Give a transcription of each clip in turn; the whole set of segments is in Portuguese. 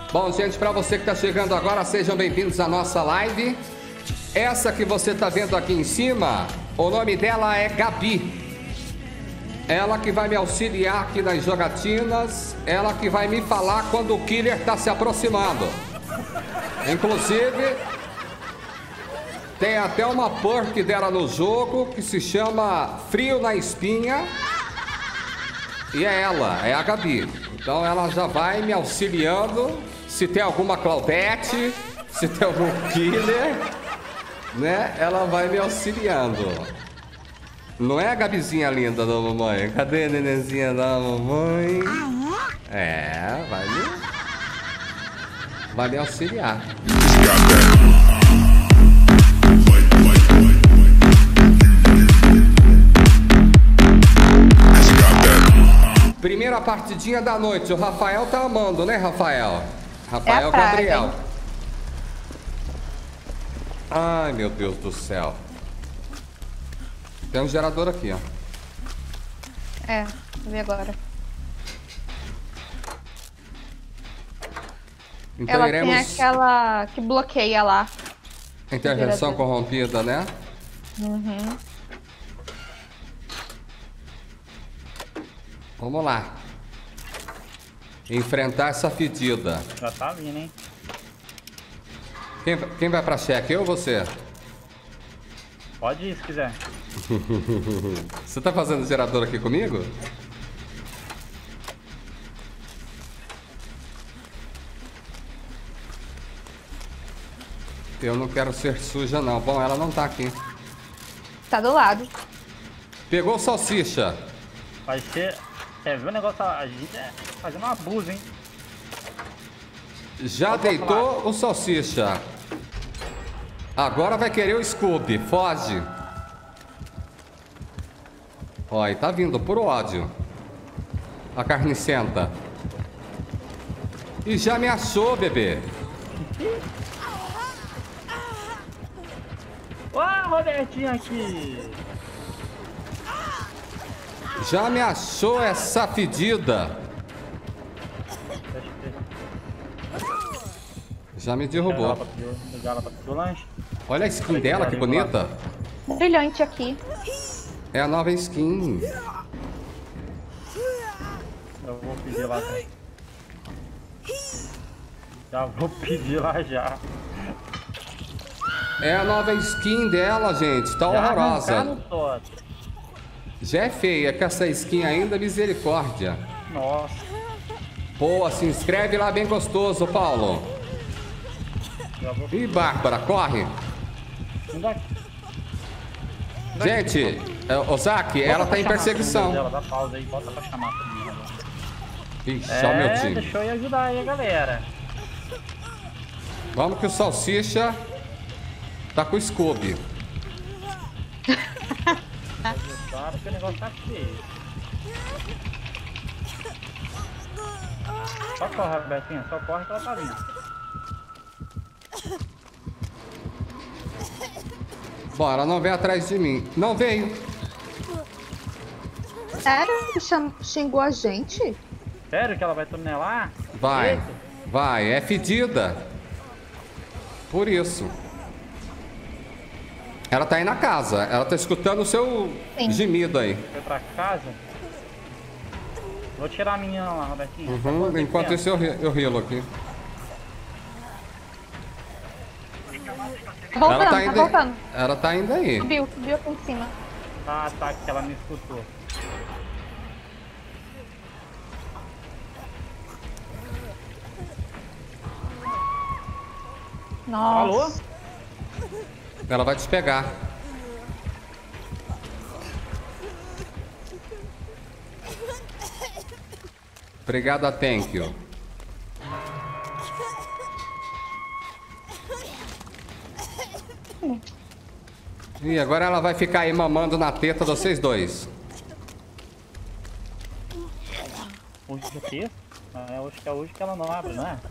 Bom, gente, para você que está chegando agora, sejam bem-vindos à nossa live. Essa que você está vendo aqui em cima, o nome dela é Gabi. Ela que vai me auxiliar aqui nas jogatinas. Ela que vai me falar quando o killer está se aproximando. Inclusive, tem até uma perk dela no jogo que se chama Frio na Espinha. E é ela, é a Gabi. Então ela já vai me auxiliando. Se tem alguma Claudete, se tem algum killer, né? Ela vai me auxiliando. Não é a Gabizinha linda da mamãe? Cadê a nenenzinha da mamãe? É, vai me auxiliar. Primeira partidinha da noite. O Rafael tá amando, né, Rafael? Rafael Gabriel. Ai, meu Deus do céu. Tem um gerador aqui, ó. É, vou ver agora. Então ela iremos... tem aquela que bloqueia lá. Intervenção corrompida, né? Uhum. Vamos lá. Enfrentar essa fedida. Já tá vindo, hein? Quem vai pra cheque? Eu ou você? Pode ir se quiser. Você tá fazendo gerador aqui comigo? Eu não quero ser suja, não. Bom, ela não tá aqui. Tá do lado. Pegou salsicha. Vai ser... Quer ver o negócio? A gente é fazendo um abuso, hein? Já deitou o salsicha. Agora vai querer o Scooby. Foge. Ó, e tá vindo por ódio. A carnicenta. E já me achou, bebê. Ó, Robertinho aqui. Já me achou essa fedida. Já me derrubou. Olha a skin dela, que bonita. Brilhante aqui. É a nova skin. Eu vou pedir lá. Já vou pedir lá já. É a nova skin dela, gente. Tá horrorosa. Já é feia, que essa skin ainda, misericórdia. Nossa. Pô, se inscreve lá bem gostoso, Paulo. Ih, Bárbara, corre. Gente, Ozaki, ela tá em perseguição. Dá pausa aí, bota pra chamar comigo. Ixi, ó o meu time. Deixa eu ir ajudar aí, galera. Vamos que o Salsicha tá com o Scooby. Claro que o negócio tá feio. Só corre, Robertinho, só corre que ela tá vindo. Bom, ela não veio atrás de mim. Não veio. Sério? Xingou a gente? Sério que ela vai tunelar? Vai, Eita. vai, é fedida. Por isso. Ela tá aí na casa, ela tá escutando o seu gemido aí. Foi pra casa? Vou tirar a menina lá, Robertinho. Uhum, enquanto isso eu rilo aqui. Tá voltando, ela tá, tá voltando. Ela tá ainda aí. Subiu aqui em cima. Ah, tá, que ela me escutou. Nossa. Alô? Ela vai te pegar. Obrigado, thank you. E agora ela vai ficar aí mamando na teta de vocês dois. Hoje o quê? Acho que é hoje que ela não abre, não é?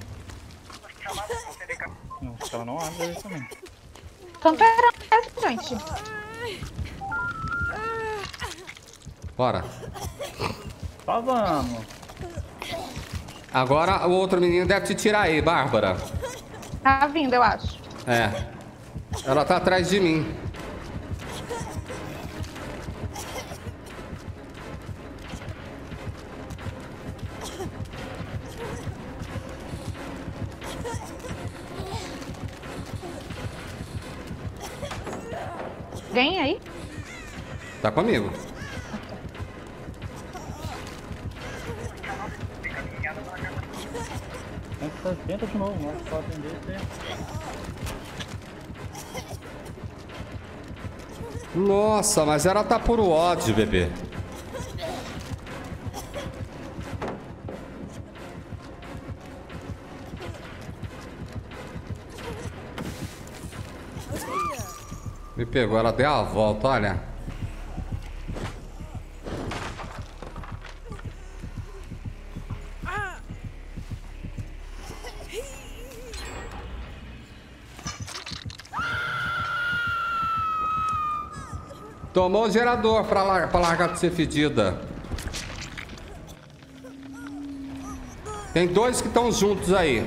Não, acho que ela não abre hoje também. Então pera, gente. Bora. Só vamos. Agora o outro menino deve te tirar aí, Bárbara. Tá vindo, eu acho. É. Ela tá atrás de mim. Vem aí. Tá comigo. Tenta de novo, não pode atender você. Nossa, mas ela tá por ódio, bebê. Me pegou, ela deu a volta, olha. Tomou o gerador pra largar de ser fedida. Tem dois que estão juntos aí.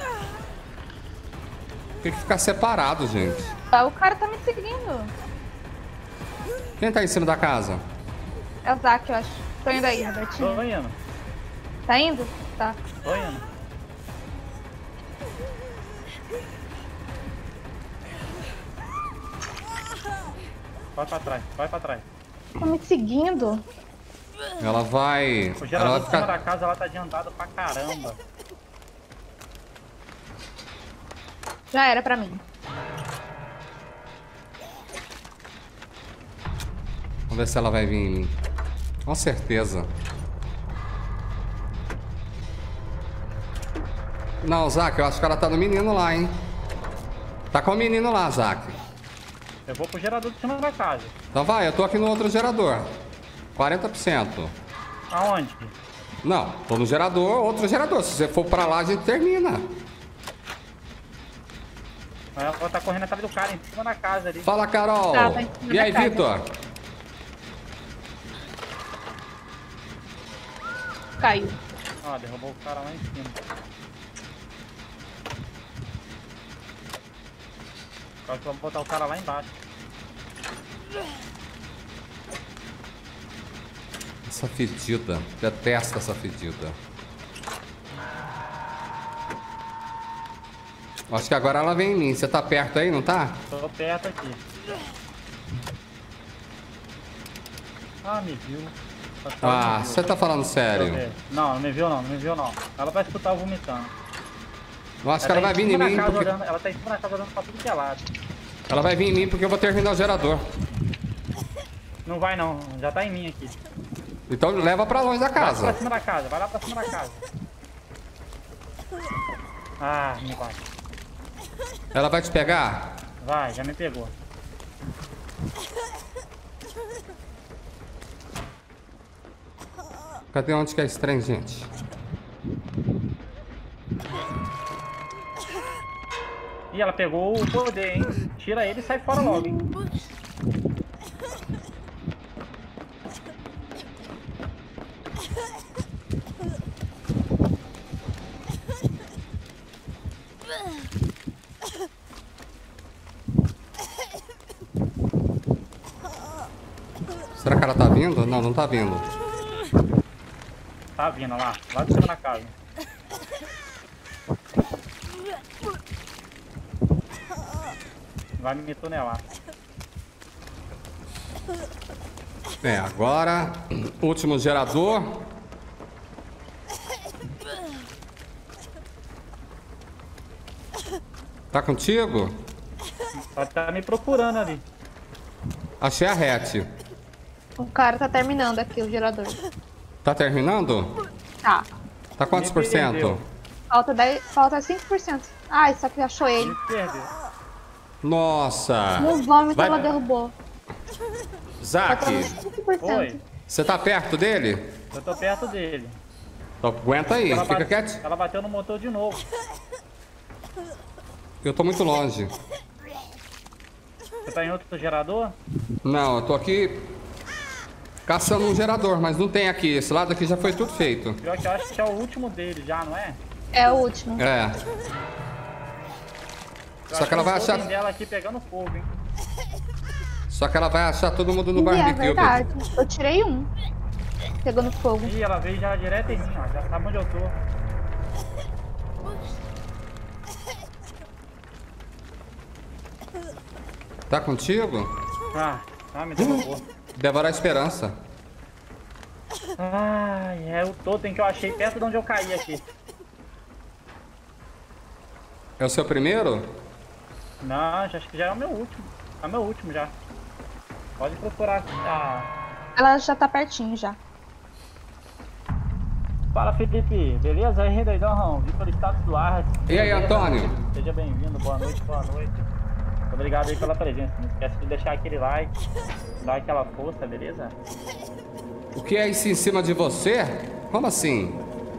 Tem que ficar separado, gente. Ah, o cara tá me seguindo. Quem tá em cima da casa? É o Zac, eu acho. Tô indo aí, Robertinho. Tô indo. Tá indo? Tá. Tô indo. Vai pra trás, vai pra trás. Tô me seguindo. Ela vai... O Ela gerador vai de cima da ficar... casa, ela tá adiantada pra caramba. Já era pra mim. Vamos ver se ela vai vir em mim. Com certeza. Não, Zac, eu acho que ela tá no menino lá, hein? Tá com o menino lá, Zac. Eu vou pro gerador de cima da casa. Então vai, eu tô aqui no outro gerador. 40%. Aonde? Não, tô no gerador, outro gerador. Se você for pra lá, a gente termina. Ela tá correndo atrás do cara, em cima da casa ali. Fala, Carol. Tá em cima E da aí, casa. Vitor? Caiu. Ó, derrubou o cara lá em cima. Acho que vamos botar o cara lá embaixo. Essa fedida. Detesto essa fedida. Acho que agora ela vem em mim. Você tá perto aí, não tá? Tô perto aqui. Ah, me viu. Acho que ela Ah, me viu. você tá falando Deixa eu sério. ver. Não, não me viu não, não me viu não. Ela vai escutar eu vomitando. Eu acho que ela vai vir em mim porque... Ela tá em cima da casa olhando pra tudo que é lado. Ela vai vir em mim porque eu vou terminar o gerador. Não vai não, já tá em mim aqui. Então leva pra longe da Vai casa. pra cima da casa, vai lá pra cima da casa. Ah, me bate. Ela vai te pegar? Vai, já me pegou. Cadê onde que é esse trem, gente? Ih, ela pegou o poder, hein? Tira ele e sai fora logo, hein? Será que ela tá vindo? Não, não tá vindo. Tá vindo lá, lá de cima da casa. Vai me tunelar. É, agora... Último gerador. Tá contigo? Ela tá me procurando ali. Achei a hatch. O cara tá terminando aqui o gerador. Tá terminando? Tá. Tá quantos Me por cento? perdeu. Falta 5%. Ai, só que achou ele. Me perdeu. Nossa. No vômito Vai- ela derrubou. Zac, Faltando 5%. Oi, você tá perto dele? eu tô perto dele. Então, aguenta aí, Ela, fica bate- quieto. ela bateu no motor de novo. Eu tô muito longe. Você tá em outro gerador? Não, eu tô aqui caçando um gerador, mas não tem aqui. Esse lado aqui já foi tudo feito. Pior que eu acho que é o último dele já, não é? É o último. É. Só que ela vai achar... dela aqui pegando fogo, hein? Só que ela vai achar todo mundo no É barbecue. verdade. Eu tirei um. Pegando fogo. Ih, ela veio já direto em mim, ó. Já sabe onde eu tô. Tá contigo? Me derrubou. Devorar a esperança. É o totem que eu achei perto de onde eu caí aqui. É o seu primeiro? Não, acho que já é o meu último. É o meu último já. Pode procurar. Ela já tá pertinho já. Fala, Felipe. Beleza? Aí, doidão. Vi pelo status do ar. E aí, Antônio? Seja bem-vindo. Boa noite, boa noite. Obrigado aí pela presença. Não esquece de deixar aquele like, dar aquela força, beleza? O que é isso em cima de você? Como assim?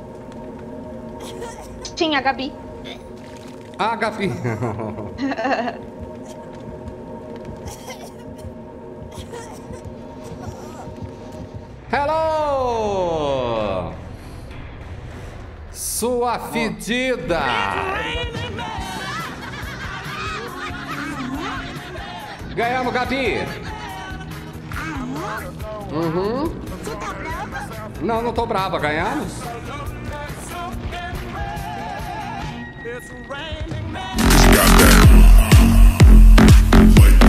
Tinha a Gabi. Ah, Gabi. Hello! Sua fedida! Ganhamos, Gabi! Uhum. Não tô brava, ganhamos? Got that.